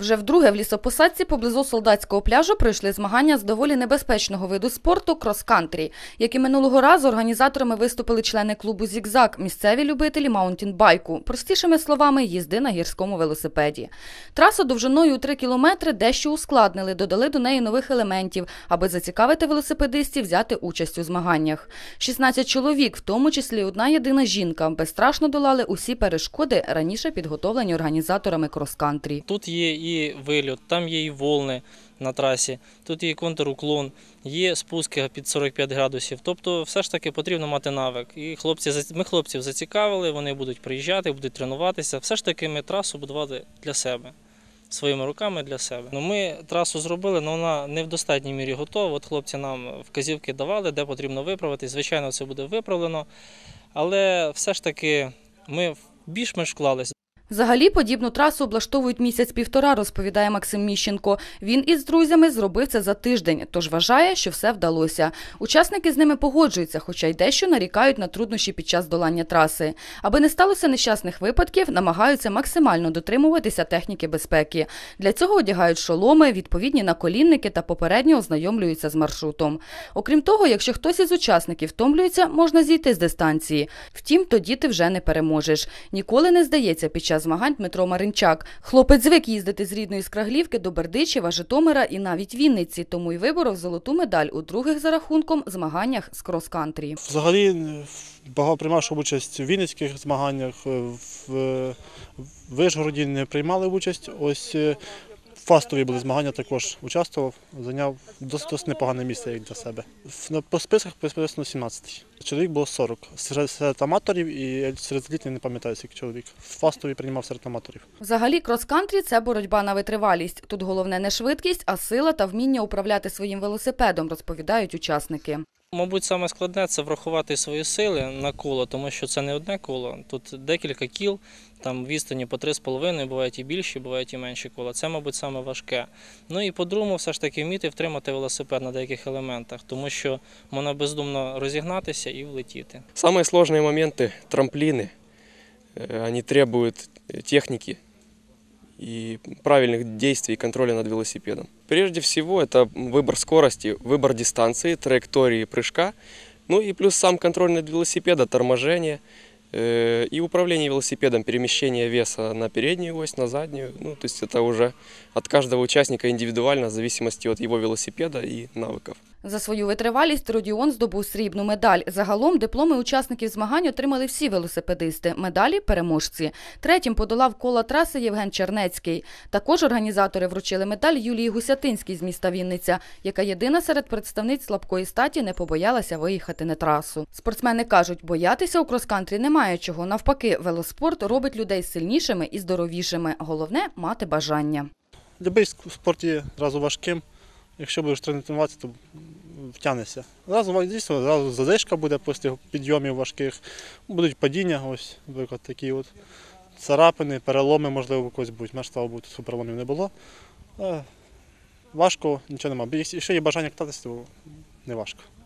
Вже вдруге в лісопосадці поблизу Солдатського пляжу пройшли змагання з доволі небезпечного виду спорту крос-кантрі. Як і минулого разу, організаторами виступили члени клубу «Зігзаг» – місцеві любителі маунтінбайку. Простішими словами – їзди на гірському велосипеді. Трасу довжиною у 3 кілометри дещо ускладнили, додали до неї нових елементів, аби зацікавити велосипедистів взяти участь у змаганнях. 16 чоловік, в тому числі одна єдина жінка, безстрашно долали усі перешкоди, раніше підготовлені організаторами крос-кантрі. Тут є і вильот, там є і волни на трасі, тут є і контруклон, є спуски під 45 градусів. Тобто все ж таки потрібно мати навик. І ми хлопців зацікавили, вони будуть приїжджати, будуть тренуватися. Все ж таки ми трасу будували для себе, своїми руками для себе. Ми трасу зробили, але вона не в достатній мірі готова. От хлопці нам вказівки давали, де потрібно виправити. Звичайно, це буде виправлено, але все ж таки ми більш-менш вклалися. Взагалі, подібну трасу облаштовують місяць-півтора, розповідає Максим Міщенко. Він із друзями зробив це за тиждень, тож вважає, що все вдалося. Учасники з ними погоджуються, хоча й дещо нарікають на труднощі під час долання траси. Аби не сталося нещасних випадків, намагаються максимально дотримуватися техніки безпеки. Для цього одягають шоломи, відповідні наколінники та попередньо ознайомлюються з маршрутом. Окрім того, якщо хтось із учасників втомлюється, можна зійти з дистанції. Втім, тоді ти вже не переможеш. Ніколи не здається під час змагань Дмитро Маринчак. Хлопець звик їздити з рідної Скраглівки до Бердичева, Житомира і навіть Вінниці, тому й виборов золоту медаль у других за рахунком змаганнях з крос-кантрі. Взагалі приймав участь у вінницьких змаганнях, в Вишгороді не приймали участь. Ось фастові були змагання, також участвував, зайняв досить непогане місце як для себе. По списках написано 17. Чоловік було 40. Серед аматорів і серед елітних не пам'ятаю, скільки чоловік. Фастові приймав серед аматорів. Взагалі крос-кантрі – це боротьба на витривалість. Тут головне не швидкість, а сила та вміння управляти своїм велосипедом, розповідають учасники. Мабуть, саме складне – це врахувати свої сили на коло, тому що це не одне коло. Тут декілька кіл, там відстані по 3,5, бувають і більші, бувають і менші кола. Це, мабуть, саме важке. Ну і по-другому, все ж таки вміти втримати велосипед на деяких елементах, тому що можна бездумно розігнатися і влетіти. Самые сложные моменты – трамплины. Они требуют техники и правильных действий и контроля над велосипедом. Прежде всего, это выбор скорости, выбор дистанции, траектории прыжка, ну и плюс сам контроль над велосипедом, торможение и управление велосипедом, перемещение веса на переднюю ось, на заднюю. Ну, то есть это уже от каждого участника индивидуально, в зависимости от его велосипеда и навыков. За свою витривалість Родіон здобув срібну медаль. Загалом дипломи учасників змагань отримали всі велосипедисти. Медалі – переможці. Третім подолав коло траси Євген Чернецький. Також організатори вручили медаль Юлії Гусятинській з міста Вінниця, яка єдина серед представниць слабкої статі не побоялася виїхати на трасу. Спортсмени кажуть, боятися у крос-кантрі немає чого. Навпаки, велоспорт робить людей сильнішими і здоровішими. Головне – мати бажання. Любий спорт є одразу важким. Якщо будеш тренуватися, то втягнешся. Зразу задишка буде після підйомів важких, будуть падіння, ось такі от царапини, переломи, можливо, у когось будуть. Мене, слава Богу, тут переломів не було. Важко, нічого немає. Якщо є бажання кататися, то не важко.